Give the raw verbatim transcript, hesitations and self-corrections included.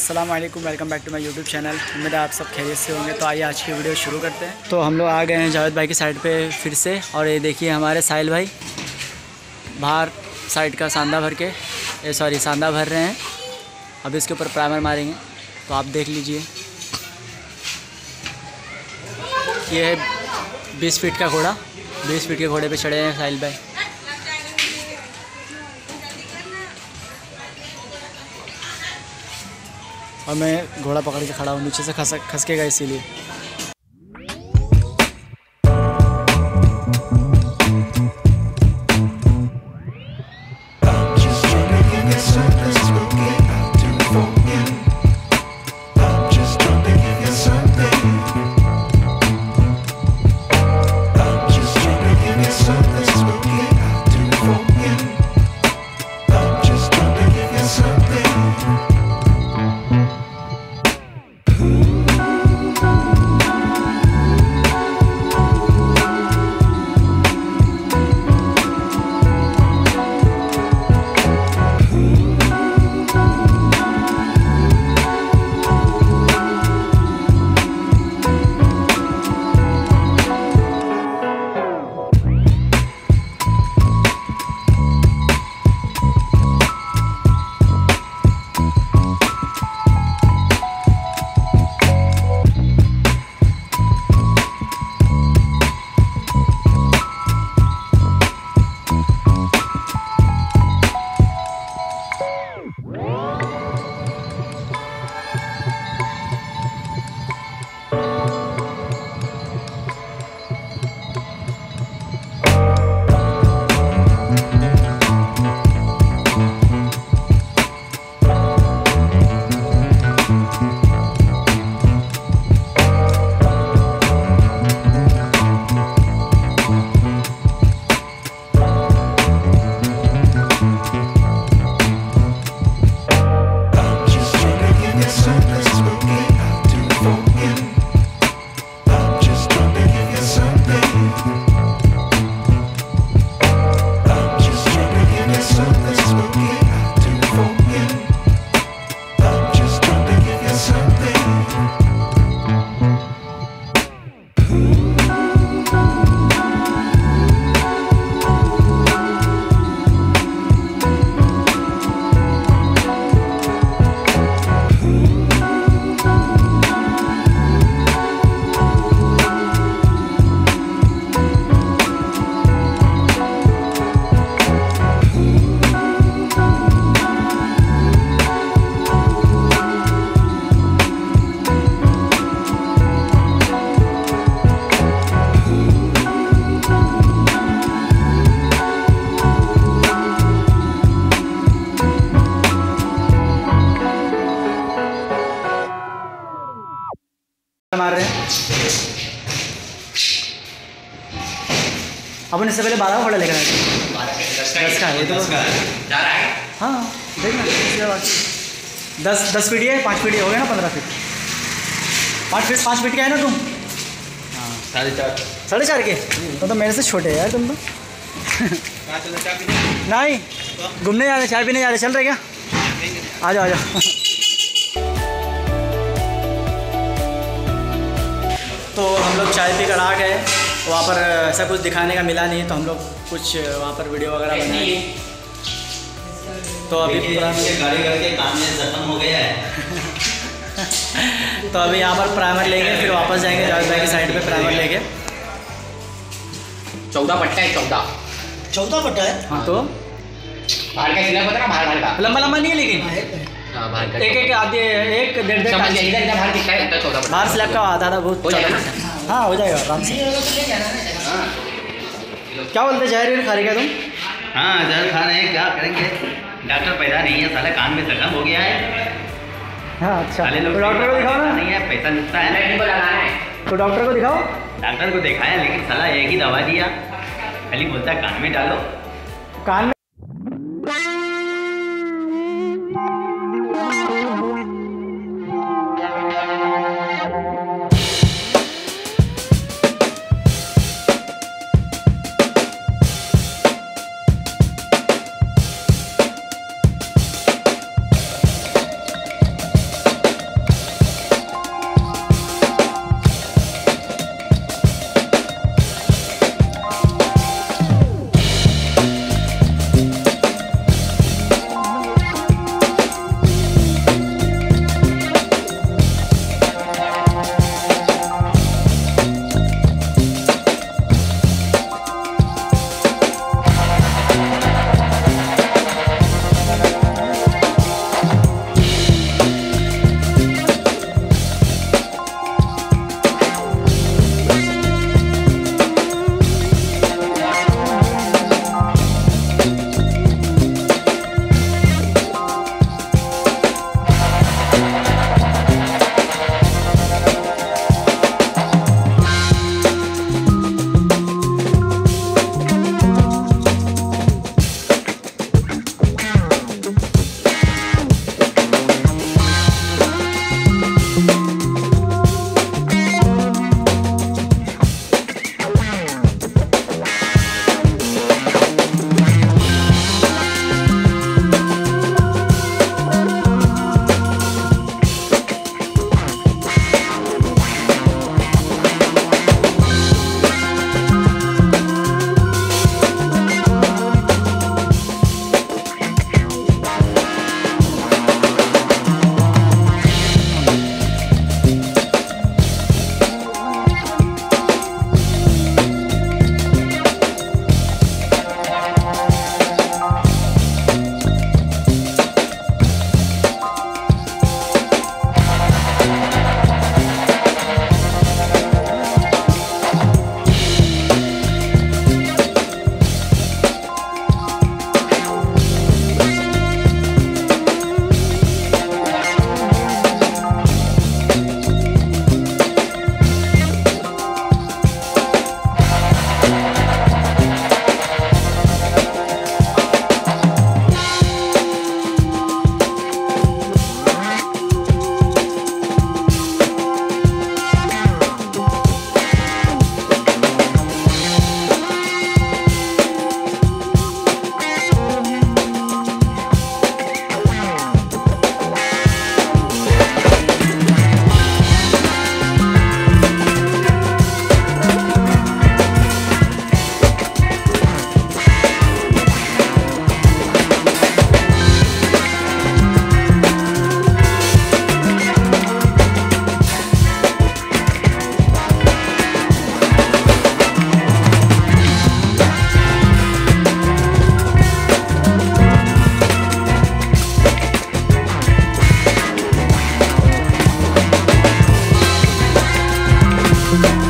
अस्सलाम वालेकुम, welcome back to my YouTube channel. उम्मीद है आप सब खैरियत से होंगे। तो आइए आज की वीडियो शुरू करते हैं। तो हम लोग आ गए हैं जावेद भाई की साइड पे फिर से, और ये देखिए हमारे साहिल भाई बाहर साइड का सांदा भर के ए सॉरी सांदा भर रहे हैं। अब इसके ऊपर प्राइमर मारेंगे, तो आप देख लीजिए। ये है बीस फीट का घोड़ा, बीस फीट के घोड़े पे चढ़े हैं साहिल भाई। और मैं घोड़ा पकड़ के खड़ा हूँ, नीचे से खस खस के गए इसीलिए। मार रहे हैं अपन। इससे पहले बारह घोड़ा लेकर आए थे। दस का है तो जा रहा है। हाँ देखना, दस दस फीट है, पाँच फीट हो गया ना, पंद्रह फीट पाँच फीट पाँच फीट का है ना तुम। हाँ साढ़े चार साढ़े चार के तो, तो मेरे से छोटे यार तुम तो। नहीं घूमने जा रहे, चाय पीने जा रहे, चल रहे क्या? आ जाओ आ जाओ। तो हम लोग चाय पी कर आ गए। वहाँ पर ऐसा कुछ दिखाने का मिला नहीं, तो हम लोग कुछ वहाँ पर वीडियो वगैरह बनाए। तो अभी गाड़ी करके काम में ख़त्म हो गया है। तो अभी यहाँ पर प्राइमर लेंगे, फिर वापस जाएंगे जावेद भाई की साइड पे प्राइमर लेके। चौदह पट्टा है, चौदह चौदह पट्टा है। हाँ तो बाहर का सिला पता ना, बाहर बाहर का लंबा लंबा नहीं है, लेकिन एक एक आधे एक डेढ़ डेढ़ बाहर दिखता है चौदह बाहर स्लैब का आधा आधा बहुत हो जाएगा। हाँ हो जाएगा आराम से। क्या बोलते जहर खा रहे क्या तुम? हाँ जहर खा रहे हैं, क्या करेंगे, डॉक्टर पैदा नहीं है, साले कान में जख्म हो गया है। हाँ अच्छा, साले लोग तो डॉक्टर को दिखाओ ना। नहीं है, पैसा मिलता है तो डॉक्टर को दिखाओ। डॉक्टर को दिखाया, लेकिन साला एक ही दवा दिया, खाली बोलता है कान में डालो। कान में है।